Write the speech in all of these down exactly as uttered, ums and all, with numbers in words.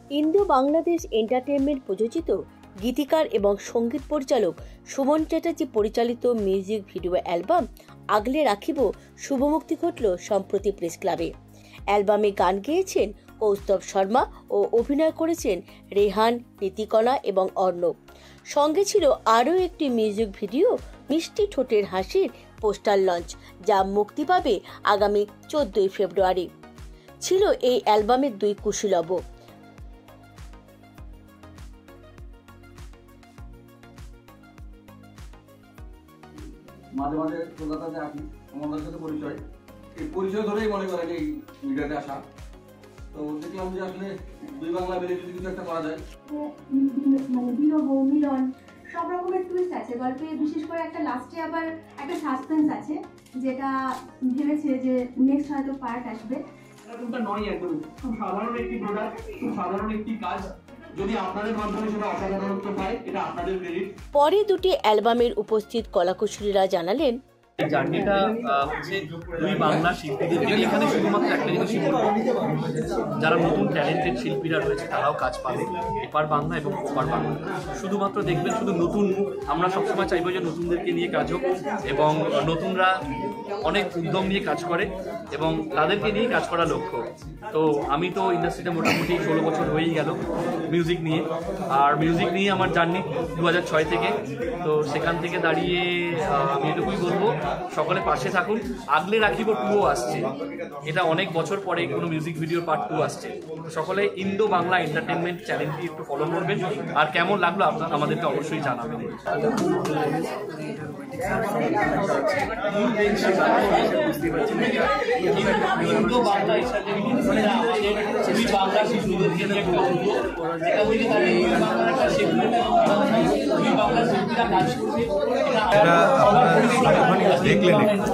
Indo Bangladesh entertainment প্রযোজিত গীতিকার এবং সঙ্গীত পরিচালক সুমন চ্যাটার্জি পরিচালিত মিউজিক ভিডিও অ্যালবাম আগলে রাখিব শুভমুক্তি ঘটল সম্প্রতি প্রেস ক্লাবে। অ্যালবামে গান গেয়েছেন কৌস্তব শর্মা ও অভিনয় করেছেন রেহান, নীতিকণা এবং অর্ণব। সঙ্গে ছিল আরও একটি মিউজিক ভিডিও মিষ্টি ঠোঁটের হাসির পোস্টার লঞ্চ, যা মুক্তি পাবে আগামী চোদ্দই ফেব্রুয়ারি। ছিল এই অ্যালবামের দুই কুশীলব। মাঝে মাঝে কলকাতাতে আসি, আমাদের সাথে পরিচয় এই পরিচয় ধরেই মনে করেন এই মিডিয়াতে আসা। তো দেখলাম যে আসলে দুই বাংলা মিলে যদি কিছু একটা করা যায়, মানে বিরহ মিলন সব রকমের টুইস্ট আছে গল্পে। বিশেষ করে একটা লাস্টে আবার একটা সাসপেন্স আছে, যেটা ভেবেছে যে নেক্সট হয়তো পার্ট আসবে। এরকমটা নয়, একদম খুব সাধারণ একটি প্রোডাক্ট, খুব সাধারণ একটি কাজ। যদি আপনাদের মাধ্যমে সেটা অসাধারণত্ব পায়, এটা আপনাদের ক্রেডিট। পরে দুটি অ্যালবামের উপস্থিত কলাকুশলীরা জানালেন, জার্নিটা হচ্ছে দুই বাংলা শিল্পীদের নিয়ে। এখানে শুধুমাত্র একটা জিনিস বলবো, যারা নতুন ট্যালেন্টেড শিল্পীরা রয়েছে তারাও কাজ পাবে, এপার বাংলা এবং ওপার বাংলা। শুধুমাত্র দেখবেন শুধু নতুন মুখ, আমরা সবসময় চাইবো যে নতুনদেরকে নিয়ে কাজ হোক এবং নতুনরা অনেক উদ্যম নিয়ে কাজ করে এবং তাদেরকে নিয়ে কাজ করা লক্ষ্য। তো আমি তো ইন্ডাস্ট্রিতে মোটামুটি ষোলো বছর হয়েই গেল মিউজিক নিয়ে, আর মিউজিক নিয়ে আমার জার্নি দু হাজার ছয় থেকে। তো সেখান থেকে দাঁড়িয়ে আমি এটুকুই বলবো, সকলে পাশে থাকুন। আগলে রাখিব টুও আসছে, এটা অনেক বছর পরে কোনো মিউজিক ভিডিওর পার্ট টু আসছে। সকলে ইন্দো বাংলা এন্টারটেনমেন্ট চ্যানেলটি একটু ফলো করবেন, আর কেমন লাগলো আপনারা আমাদেরকে অবশ্যই জানাবেন। ইন্দো বাংলা দুই বাংলা শিল্পীদেরকে নিয়ে একটা উদ্যোগ, যেটা থেকে দাঁড়িয়ে দুই বাংলার একটা সেগমেন্ট এবং দুই বাংলা শিল্পীরা কাজ করছে। এটা আপনারা দেখলেন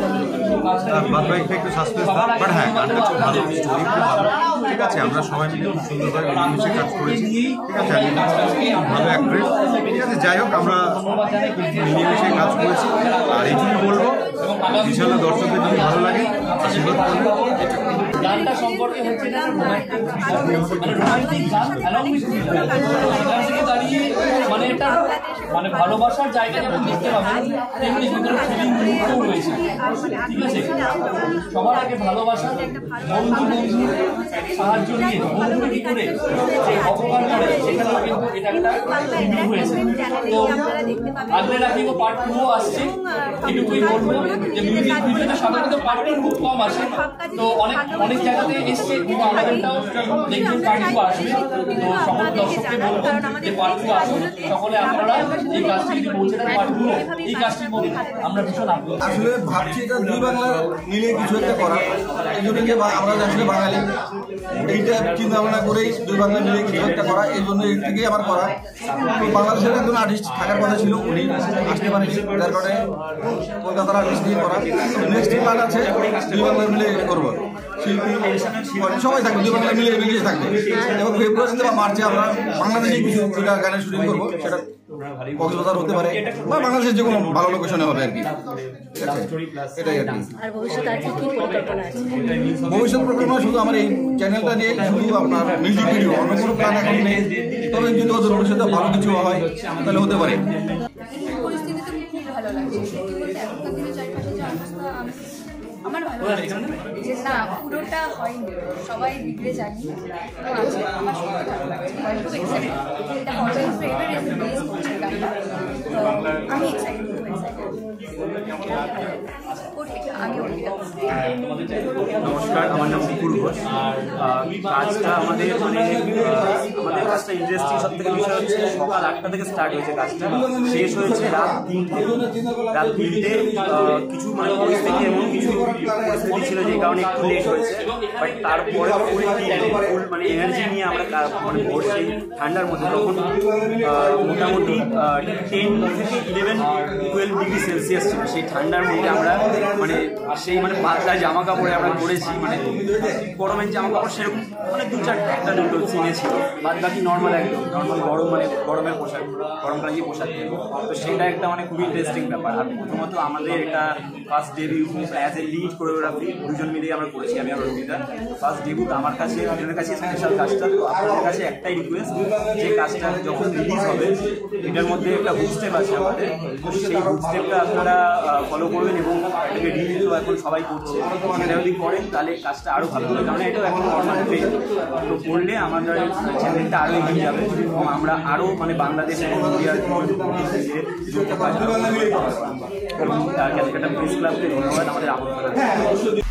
বাদ বাকিটা একটু সাসপেন্স থাক, বাট হ্যাঁ গানটা খুব ভালো, স্টোরি খুব ভালো। ঠিক আছে, আমরা সবাই মিলে খুব সুন্দরভাবে মিলেমিশে কাজ করেছি। ঠিক আছে, আমি ভালো অ্যাক্ট্রেস। ঠিক আছে, যাই হোক আমরা মিলেমিশে কাজ করেছি। আর এইটুকু বলবো, বিশাল দর্শকদের যদি ভালো লাগে আশীর্বাদ করবো। গানটা সম্পর্কে হচ্ছে না রোমান্টিক গান অ্যালং উইথ দাঁড়িয়ে, মানে এটা মানে ভালোবাসার জায়গা যেমন দেখতে পাবেন, তেমনি ভিতরে ফিলিং মুহূর্তও রয়েছে। ঠিক আছে, সবার আগে ভালোবাসা, বন্ধু বন্ধু সাহায্য নিয়ে বন্ধু কি করে যে অপকার করে, সেখানেও কিন্তু এটা একটা রিভিউ হয়েছে। তো আগলে রাখিব পার্ট টুও আসছে। এটুকুই বলবো যে মিউজিক ভিডিওতে সাধারণত পার্ট টু খুব কম আসে, তো অনেক অনেক জায়গাতে এসছে, কিন্তু আমাদেরটাও দেখবেন পার্ট টু আসবে। তো সকল দর্শককে বলবো যে পার্ট টু আসুন, সকলে আপনারা এই কাজটি যদি পৌঁছে দেন পার্ট টু, এই কাজটির মধ্যে আমরা ভীষণ আগ্রহ। আসলে ভাবছি এটা দুই বাংলা মিলে কিছু একটা করা। এই জন্য যে আমরা আসলে বাঙালি, এইটা চিন্তা ভাবনা করেই দুই বাংলা মিলে কিছু একটা করা। এই জন্য এর থেকেই আমার করা। বাংলাদেশের একজন আর্টিস্ট থাকার কথা ছিল, উনি আসতে পারেনি, যার কারণে কলকাতার আর্টিস্ট দিয়ে করা। নেক্সট প্ল্যান আছে দুই বাংলা মিলে করবো, শিল্পী সবাই থাকবে, দুই বাংলা মিলে মিলিয়ে থাকবে। এবং ফেব্রুয়ারিতে বা মার্চে আমরা বাংলাদেশে কিছু গানের শুটিং করবো, সেটা কক্সবাজার হতে পারে বা বাংলাদেশের যে কোনো ভালো লোকেশনে হবে আর কি। এটাই আর কি। আর ভবিষ্যতে আর কি পরিকল্পনা আছে? ভবিষ্যৎ পরিকল্পনা শুধু আমার এই চ্যানেলটা নিয়ে, শুধু আপনার মিউজিক ভিডিও, অন্য কোনো প্ল্যান এখন নেই। তবে যদি ওদের ভবিষ্যতে ভালো কিছু হয় তাহলে হতে পারে। পরিস্থিতি তো খুব ভালো লাগছে, এখনকার দিনে চারপাশে যে অবস্থা আমার ভালো লাগছে যে না পুরোটা হয়নি, সবাই বিগড়ে যায়নি, আমার সত্যি ভালো লাগছে। খুব এক্সাইটেড, এটা হরওয়েল ফেভার এজ বেস করছে গানটা, আমি এক্সাইটেড, খুব এক্সাইটেড। আমি নমস্কার, আমার নাম মুকুল ঘোষ। কাজটা আমাদের মানে আমাদের কাজটা ইন্টারেস্টিং সব থেকে বিষয় হচ্ছে সকাল আটটা থেকে স্টার্ট হয়েছে কাজটা, শেষ হয়েছে রাত তিনটে। রাত তিনটে কিছু মানে পরিস্থিতি এমন কিছু পরিস্থিতি ছিল যে কারণে একটু লেট হয়েছে, বাট তারপরে ফুল মানে এনার্জি নিয়ে আমরা মানে ভোর সেই ঠান্ডার মধ্যে তখন মোটামুটি টেন থেকে ইলেভেন টুয়েলভ ডিগ্রি সেলসিয়াস ছিল। সেই ঠান্ডার মধ্যে আমরা মানে সেই মানে পাতলা জামা কাপড়ে আমরা করেছি, মানে গরমের জামা কাপড় সেরকম মানে দু চারটা একটা দুটো সিনে ছিল, বাদ বাকি নর্মাল একদম নর্মাল গরম মানে গরমের পোশাক, গরমকালে যে পোশাক ছিল, তো সেটা একটা মানে খুবই ইন্টারেস্টিং ব্যাপার। আর প্রথমত আমাদের এটা first debut as a lead choreography দুজন মিলেই আমরা করেছি, আমি আর রবিদা। ফার্স্ট ডেবিউ আমার কাছে দুজনের কাছে স্পেশাল কাজটা। তো আপনাদের কাছে একটাই রিকোয়েস্ট, যে কাজটা যখন রিলিজ হবে এটার মধ্যে একটা বুক স্টেপ আছে আমাদের, তো সেই বুক স্টেপটা আপনারা ফলো করবেন এবং এটাকে রিলিজ এখন সবাই করছে, সেটা যদি করেন তাহলে কাজটা আরও ভালো হবে, কারণ এটাও এখন নর্মাল পেজ, তো করলে আমাদের চ্যানেলটা আরও এগিয়ে যাবে এবং আমরা আরও মানে বাংলাদেশ এবং ইন্ডিয়ার এবং ক্যালকাটা প্রেস ক্লাবকে ধন্যবাদ আমাদের আমন্ত্রণ।